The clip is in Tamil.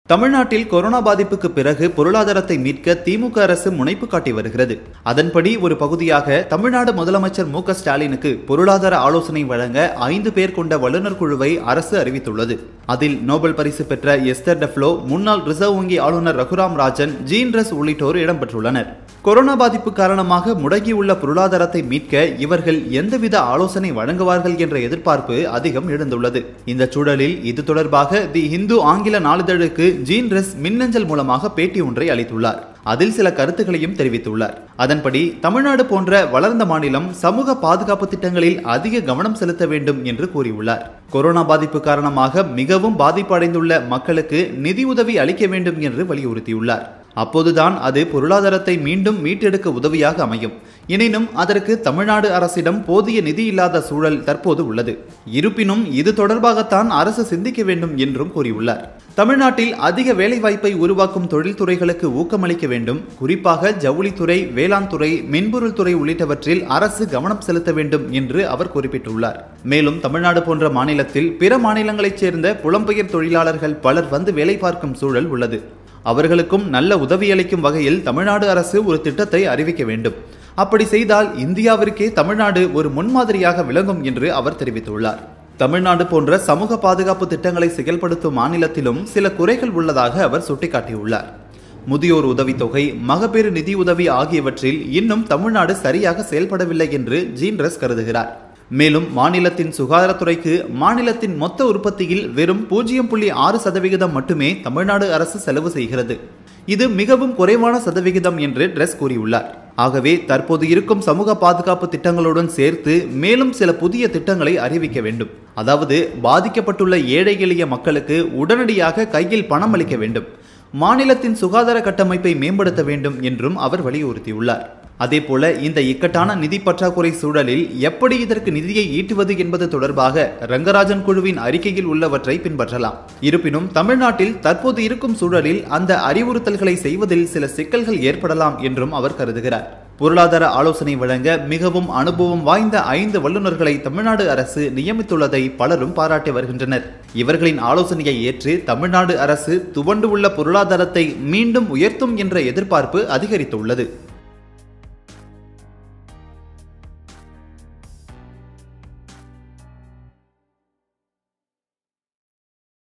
தமிழ்நாட்டில் கொரோனா பாதிப்புக்கு பிறகு பொருளாதாரத்தை மீட்க திமுக அரசு முனைப்பு காட்டி வருகிறது. அதன்படி ஒரு பகுதியாக தமிழ்நாடு முதலமைச்சர் மு க ஸ்டாலினுக்கு பொருளாதார ஆலோசனை வழங்க 5 பேர் கொண்ட வல்லுநர் குழுவை அரசு அறிவித்துள்ளது. அதில் நோபல் பரிசு பெற்ற எஸ்தர் டெஃப்லோ, முன்னாள் ரிசர்வ் வங்கி ஆளுநர் ரகுராம் ராஜன், ஜீன்-ரஸ் உள்ளிட்டோர் இடம்பெற்றுள்ளனர். கொரோனா பாதிப்பு காரணமாக முடங்கியுள்ள பொருளாதாரத்தை மீட்க இவர்கள் எந்தவித ஆலோசனை வழங்குவார்கள் என்ற எதிர்பார்ப்பு அதிகம் எழுந்துள்ளது. இந்த சூழலில் இது தொடர்பாக தி இந்து ஆங்கில நாளிதழுக்கு ஜீன்-ரஸ் மின்னஞ்சல் மூலமாக பேட்டி ஒன்றை அளித்துள்ளார். அதில் சில கருத்துக்களையும் தெரிவித்துள்ளார். அதன்படி தமிழ்நாடு போன்ற வளர்ந்த மாநிலம் சமூக பாதுகாப்பு திட்டங்களில் அதிக கவனம் செலுத்த வேண்டும் என்று கூறியுள்ளார். கொரோனா பாதிப்பு காரணமாக மிகவும் பாதிப்பு அடைந்துள்ள மக்களுக்கு நிதியுதவி அளிக்க வேண்டும் என்று வலியுறுத்தியுள்ளார். அப்போதுதான் அது பொருளாதாரத்தை மீண்டும் மீட்டெடுக்க உதவியாக அமையும். எனினும் அதற்கு தமிழ்நாடு அரசிடம் போதிய நிதி இல்லாத சூழல் தற்போது உள்ளது. இருப்பினும் இது தொடர்பாகத்தான் அரசு சிந்திக்க வேண்டும் என்றும் கூறியுள்ளார். தமிழ்நாட்டில் அதிக வேலைவாய்ப்பை உருவாக்கும் தொழில்துறைகளுக்கு ஊக்கமளிக்க வேண்டும். குறிப்பாக ஜவுளித்துறை, வேளாண் துறை, மென்பொருள் துறை உள்ளிட்டவற்றில் அரசு கவனம் செலுத்த வேண்டும் என்று அவர் குறிப்பிட்டுள்ளார். மேலும் தமிழ்நாடு போன்ற மாநிலத்தில் பிற மாநிலங்களைச் சேர்ந்த புலம்பெயர் தொழிலாளர்கள் பலர் வந்து வேலை பார்க்கும் சூழல் உள்ளது. அவர்களுக்கும் நல்ல உதவியளிக்கும் வகையில் தமிழ்நாடு அரசு ஒரு திட்டத்தை அறிவிக்க வேண்டும். அப்படி செய்தால் இந்தியாவிற்கே தமிழ்நாடு ஒரு முன்மாதிரியாக விளங்கும் என்று அவர் தெரிவித்துள்ளார். தமிழ்நாடு போன்ற சமூக பாதுகாப்பு திட்டங்களை செயல்படுத்தும் மாநிலத்திலும் சில குறைகள் உள்ளதாக அவர் சுட்டிக்காட்டியுள்ளார். முதியோர் உதவித்தொகை, மகப்பேறு நிதி உதவி ஆகியவற்றில் இன்னும் தமிழ்நாடு சரியாக செயல்படவில்லை என்று ஜீன்-ரஸ் கருதுகிறார். மேலும் மாநிலத்தின் சுகாதாரத்துறைக்கு மாநிலத்தின் மொத்த உற்பத்தியில் வெறும் 0.6% மட்டுமே தமிழ்நாடு அரசு செலவு செய்கிறது. இது மிகவும் குறைவான சதவிகிதம் என்று ரஸ் கூறியுள்ளார். ஆகவே தற்போது இருக்கும் சமூக பாதுகாப்பு திட்டங்களுடன் சேர்த்து மேலும் சில புதிய திட்டங்களை அறிவிக்க வேண்டும். அதாவது பாதிக்கப்பட்டுள்ள ஏழை எளிய மக்களுக்கு உடனடியாக கையில் பணம் அளிக்க வேண்டும். மாநிலத்தின் சுகாதார கட்டமைப்பை மேம்படுத்த வேண்டும் என்றும் அவர் வலியுறுத்தியுள்ளார். அதேபோல இந்த இக்கட்டான நிதி பற்றாக்குறை சூழலில் எப்படி இதற்கு நிதியை ஈட்டுவது என்பது தொடர்பாக ரங்கராஜன் குழுவின் அறிக்கையில் உள்ளவற்றை பின்பற்றலாம். இருப்பினும் தமிழ்நாட்டில் தற்போது இருக்கும் சூழலில் அந்த அறிவுறுத்தல்களை செய்வதில் சில சிக்கல்கள் ஏற்படலாம் என்றும் அவர் கருதுகிறார். பொருளாதார ஆலோசனை வழங்க மிகவும் அனுபவம் வாய்ந்த 5 வல்லுநர்களை தமிழ்நாடு அரசு நியமித்துள்ளதை பலரும் பாராட்டி வருகின்றனர். இவர்களின் ஆலோசனையை ஏற்று தமிழ்நாடு அரசு துவண்டு உள்ள பொருளாதாரத்தை மீண்டும் உயர்த்தும் என்ற எதிர்பார்ப்பு அதிகரித்துள்ளது.